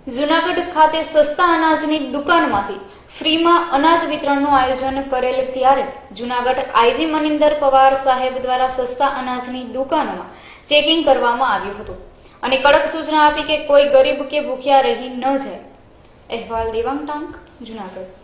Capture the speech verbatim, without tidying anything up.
જૂનાગઢ ખાતે સસ્તા અનાજની દુકાનમાંથી ફ્રીમાં અનાજ વિતરણનું આયોજન કરેલ ત્યારે જૂનાગઢ આઈજી મનિંદર પવાર સાહેબ દ્વારા સસ્તા અનાજની દુકાનોમાં ચેકિંગ કરવામાં આવ્યું હતું અને કડક સૂચના આપી કે કોઈ ગરીબ કે ભૂખ્યા રહી ન જાય। અહેવાલ દેવાંગ ટાંક, જૂનાગઢ।